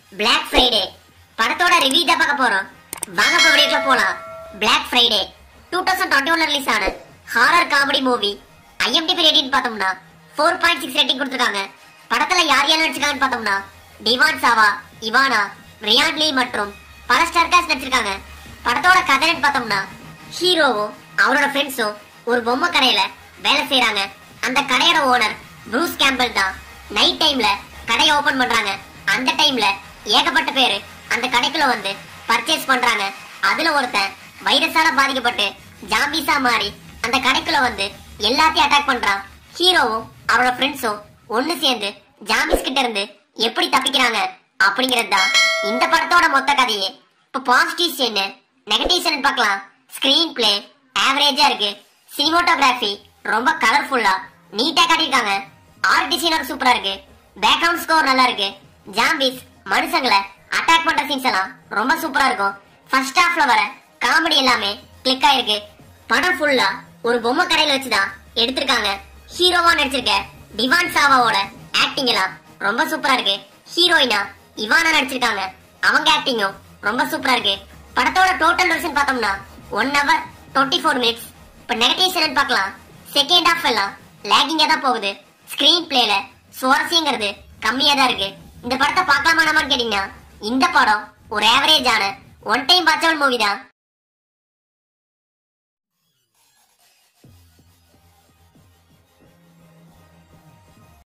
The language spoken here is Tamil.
Black Friday படத்தோட ரிவ்யூ தான் பார்க்க போறோம். வாங்க இப்ப வீடியோக்குள்ள போலாம். Black Friday 2021 ரிலீஸ் ஆன horror comedy movie. IMDb rating பார்த்தோம்னா 4.6 ரேட்டிங் கொடுத்திருக்காங்க. படத்துல யார் யார் நடிச்சிருக்காங்கன்னு பார்த்தோம்னா டிவான் சாவா, இவானா, ரியான் லீ மற்றும் பல ஸ்டார் காஸ்ட் நடிச்சிருக்காங்க. படத்தோட கதைன்னு பார்த்தோம்னா ஹீரோவும் அவரோட ஃப்ரெண்ட்ஸும் ஒரு பொம்மை கடையில வேலை செய்யறாங்க. அந்த கடையோட ஓனர் ப்ரூஸ் கேம்பல் தான். நைட் டைம்ல கடையை ஓபன் பண்றாங்க. அந்த டைம்ல ஏகப்பட்ட பேரு அந்த கடைக்குள்ள வந்து பர்ச்சேஸ் பண்றாங்க. அதுல ஒருத்தன் வைரஸால பாதிக்கப்பட்டு ஜாம்பிஸா மாறி அந்த கடைக்குள்ள வந்து எல்லாத்தையும் அட்டாக் பண்றான். ஹீரோவும் அவரோட ஃப்ரெண்ட்ஸும் ஒன்னு சேர்ந்து ஜாம்பிஸ் கிட்ட இருந்து எப்படி தப்பிக்கிறாங்க அப்படிங்கிறது தான் இந்த படத்தோட மொத்த கதையே. இப்போ பாசிட்டிவ்ஸ் என்ன, நெகட்டிவ்ஸ் என்ன பார்க்கலாம். ஸ்கிரீன் பிளே ஆவரேஜா இருக்கு. சினிமாட்டோகிராஃபி ரொம்ப கலர்ஃபுல்லா நீட்டா காட்டியிருக்காங்க. ஆர்ட் டிசைனர் சூப்பரா இருக்கு. பேக்ரவுண்ட் ஸ்கோர் நல்லா இருக்கு. ஜாம்பிஸ் மனுஷங்களை அட்டாக் பண்ற சீன்ஸ் எல்லாம் ரொம்ப சூப்பரா இருக்கும். ஃபர்ஸ்ட் ஹாஃப்ல வர காமெடி எல்லாமே கிளிக் ஆயிருக்கு. படம் ஃபுல்லா ஒரு பொம்மை கடையில வச்சுதான் எடுத்திருக்காங்க. ஹீரோவா நடிச்சிருக்க டிவான் சாவாவோட ஆக்டிங் எல்லாம் ரொம்ப சூப்பரா இருக்கு. ஹீரோயினா இவானா நடிச்சிருக்காங்க. அவங்க ஆக்டிங்கும் ரொம்ப சூப்பரா இருக்கு. படத்தோட டோட்டல் டியூரேஷன் பார்த்தோம்னா 1 hour 24 minutes. இப்ப நெகட்டிவ்ஸ் என்னன்னு பார்க்கலாம். செகண்ட் ஹாஃப் எல்லாம் லேகிங்கா தான் போகுது. ஸ்கிரீன் பிளேல சுவாரஸ்யங்கிறது கம்மியா தான் இருக்கு. இந்த படத்தை பார்க்கலாமான்னு கேட்டீங்கன்னா இந்த படம் ஒரு ஆவரேஜான ஒன் டைம் வாட்சபிள் மூவி தான்.